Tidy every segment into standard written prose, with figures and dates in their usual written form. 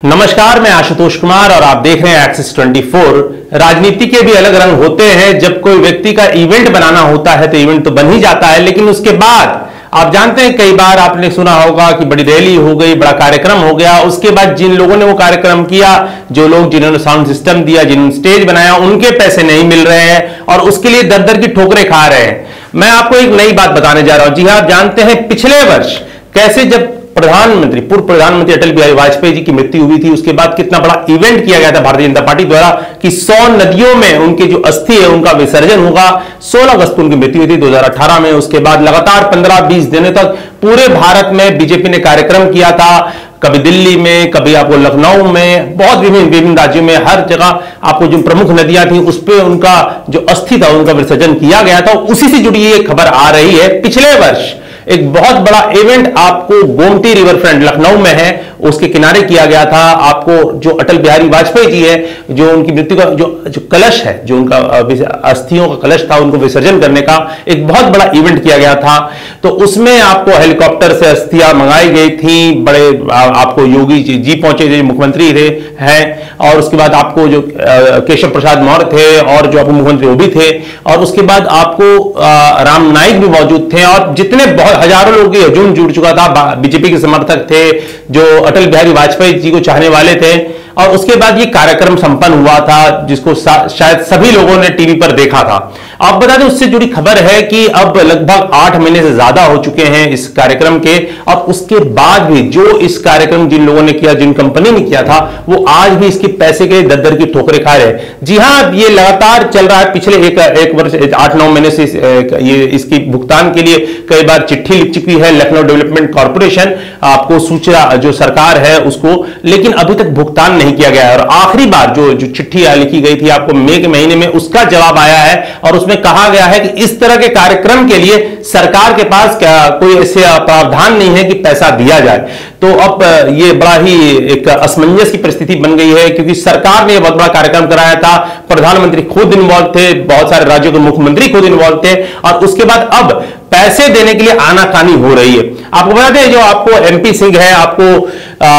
नमस्कार, मैं आशुतोष कुमार और आप देख रहे हैं एक्सिस 24। राजनीति के भी अलग रंग होते हैं। जब कोई व्यक्ति का इवेंट बनाना होता है तो इवेंट तो बन ही जाता है, लेकिन उसके बाद आप जानते हैं कई बार आपने सुना होगा कि बड़ी रैली हो गई, बड़ा कार्यक्रम हो गया। उसके बाद जिन लोगों ने वो कार्यक्रम किया, जो लोग जिन्होंने साउंड सिस्टम दिया, जिन्होंने स्टेज बनाया, उनके पैसे नहीं मिल रहे हैं और उसके लिए दर दर की ठोकरें खा रहे हैं। मैं आपको एक नई बात बताने जा रहा हूं। जी हां, आप जानते हैं पिछले वर्ष कैसे जब पूर्व प्रधानमंत्री अटल बिहारी वाजपेयी जी की मृत्यु हुई थी, उसके बाद कितना बड़ा इवेंट किया गया था भारतीय जनता पार्टी द्वारा कि 100 नदियों में उनकी जो अस्थि है उनका विसर्जन होगा। 16 अगस्त को उनकी मृत्यु हुई थी 2018 में। उसके बाद लगातार 15-20 दिनों तक पूरे भारत में बीजेपी ने कार्यक्रम किया था। कभी दिल्ली में, कभी आपको लखनऊ में, बहुत विभिन्न राज्यों में, हर जगह आपको जो प्रमुख नदियां थी उस पर उनका जो अस्थि था उनका विसर्जन किया गया था। उसी से जुड़ी ये खबर आ रही है। पिछले वर्ष एक बहुत बड़ा इवेंट आपको गोमती रिवर फ्रंट लखनऊ में है, उसके किनारे किया गया था। आपको जो अटल बिहारी वाजपेयी जी है, जो उनकी मृत्यु का जो कलश है, जो उनका अस्थियों का कलश था, उनको विसर्जन करने का एक बहुत बड़ा इवेंट किया गया था। तो उसमें आपको हेलीकॉप्टर से अस्थियां मंगाई गई थी। बड़े आपको योगी जी पहुंचे, जो मुख्यमंत्री थे हैं, और उसके बाद आपको जो केशव प्रसाद मौर्य थे और जो आपको मुख्यमंत्री वो भी थे, और उसके बाद आपको राम नाईक भी मौजूद थे और जितने बहुत हजारों लोगों की हजूम जुड़ चुका था। बीजेपी के समर्थक थे जो अटल बिहारी वाजपेयी जी को चाहने वाले थे। और उसके बाद ये कार्यक्रम संपन्न हुआ था जिसको शायद सभी लोगों ने टीवी पर देखा था। आप बता दें, उससे जुड़ी खबर है कि अब लगभग 8 महीने से ज्यादा हो चुके हैं इस कार्यक्रम के, और उसके बाद भी जो इस कार्यक्रम जिन लोगों ने किया, जिन कंपनी ने किया था, वो आज भी इसके पैसे के दर की ठोकरें खा रहे हैं। जी हां, ये लगातार चल रहा है। पिछले एक वर्ष 8-9 महीने से ये इसकी भुगतान के लिए कई बार चिट्ठी लिख चुकी है लखनऊ डेवलपमेंट कॉर्पोरेशन, आपको सूचना जो सरकार है उसको, लेकिन अभी तक भुगतान नहीं किया गया है। और आखिरी बार जो चिट्ठी लिखी गई थी आपको मई के महीने में, उसका जवाब आया है और उसमें कहा गया है कि इस तरह के कार्यक्रम के लिए सरकार के पास कोई ऐसे प्रावधान नहीं है कि पैसा दिया जाए। तो अब ये बड़ा ही एक असमंजस की परिस्थिति बन गई है, क्योंकि सरकार ने बहुत बड़ा कार्यक्रम कराया था, प्रधानमंत्री खुद इन्वॉल्व थे, बहुत सारे राज्यों के मुख्यमंत्री खुद इन्वॉल्व थे, और उसके बाद अब पैसे देने के लिए आनाकानी हो रही है। आपको बता दें, जो आपको एमपी सिंह है, आपको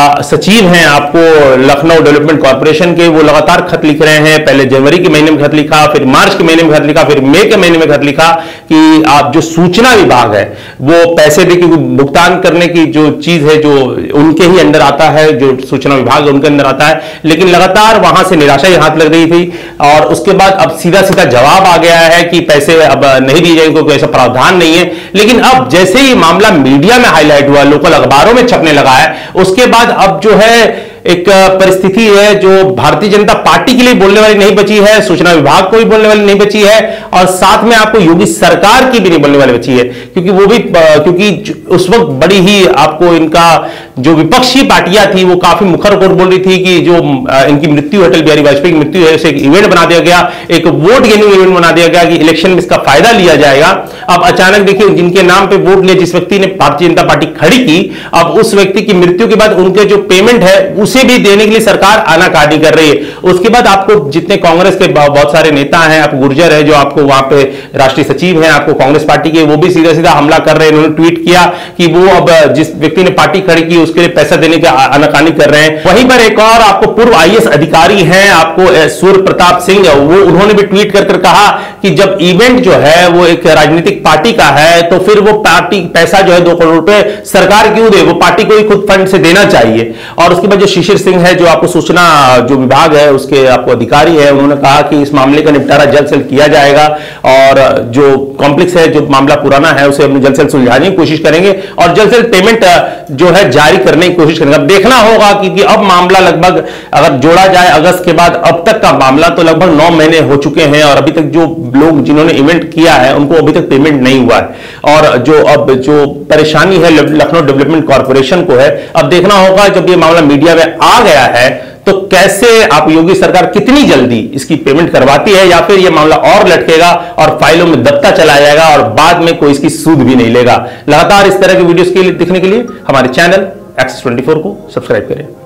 सचिव हैं आपको लखनऊ डेवलपमेंट कॉर्पोरेशन के, वो लगातार खत लिख रहे हैं। पहले जनवरी के महीने में खत लिखा, फिर मार्च के महीने में खत लिखा, फिर मई के महीने में खत लिखा कि आप जो सूचना विभाग है वो पैसे दे के भुगतान करने की जो चीज है, जो उनके ही अंदर आता है, जो सूचना विभाग है उनके अंदर आता है, लेकिन लगातार वहां से निराशा ही हाथ लग रही थी। और उसके बाद अब सीधा सीधा जवाब आ गया है कि पैसे अब नहीं दिए जाएंगे, कोई ऐसा प्रावधान नहीं है। लेकिन अब जैसे ही मामला मीडिया में हाईलाइट हुआ, लोकल अखबारों में छपने लगा है, उसके बाद अब जो है एक परिस्थिति है जो भारतीय जनता पार्टी के लिए बोलने वाली नहीं बची है, सूचना विभाग को भी बोलने वाली नहीं बची है, और साथ में आपको योगी सरकार की भी नहीं बोलने वाली बची है, क्योंकि वो भी क्योंकि उस वक्त बड़ी ही आपको इनका जो विपक्षी पार्टियां थी वो काफी मुखर होकर बोल रही थी कि जो इनकी मृत्यु, अटल बिहारी वाजपेयी की मृत्यु है, उसे एक इवेंट बना दिया गया, एक वोट गेनिंग इवेंट बना दिया गया कि इलेक्शन में इसका फायदा लिया जाएगा। अब अचानक देखिए, जिनके नाम पे वोट लिया, जिस व्यक्ति ने भारतीय जनता पार्टी खड़ी की, अब उस व्यक्ति की मृत्यु के बाद उनके जो पेमेंट है उसे भी देने के लिए सरकार आनाकानी कर रही है। उसके बाद आपको जितने कांग्रेस के बहुत सारे नेता हैं, आप गुर्जर है जो आपको वहां पे राष्ट्रीय सचिव हैं आपको कांग्रेस पार्टी के, वो भी सीधा सीधा हमला कर रहे हैं। उन्होंने ट्वीट किया कि वो अब जिस व्यक्ति ने पार्टी खड़ी की उसके लिए पैसा देने का आनाकानी कर रहे हैं। वहीं पर एक और आपको पूर्व आईएएस अधिकारी हैं आपको सूर्य प्रताप सिंह, वो उन्होंने भी ट्वीट कर कहा कि जब इवेंट जो है वो एक राजनीतिक पार्टी का है तो फिर वो पार्टी पैसा जो है 2 करोड़ रुपए सरकार क्यों दे, वो पार्टी को ही खुद फंड से देना चाहिए। और उसके बाद जो शिशिर सिंह है जो आपको सूचना जो विभाग है उसके आपको अधिकारी है, उन्होंने कहा कि इस मामले का निपटारा जल्द से जल्द किया जाएगा और जो कॉम्प्लेक्स है, जो मामला पुराना है, उसे हम जल्द से जल्द सुलझाने की कोशिश करेंगे और जल्द से जल्द पेमेंट जो है जारी करने की कोशिश करेंगे। अब देखना होगा क्योंकि अब मामला लगभग अगर जोड़ा जाए अगस्त के बाद अब तक का मामला तो लगभग 9 महीने हो चुके हैं और अभी तक जो लोग जिन्होंने इवेंट किया है उनको अभी तक पेमेंट नहीं हुआ है। और जो अब जो परेशानी है लखनऊ डेवलपमेंट कॉर्पोरेशन को है, अब देखना होगा जब ये मामला मीडिया में आ गया है तो कैसे आप योगी सरकार कितनी जल्दी इसकी पेमेंट करवाती है, या फिर यह मामला और लटकेगा और फाइलों में दबता चला जाएगा और बाद में कोई इसकी सूद भी नहीं लेगा। लगातार इस तरह के वीडियोस के लिए देखने के लिए हमारे चैनल एक्सिस 24 को सब्सक्राइब करें।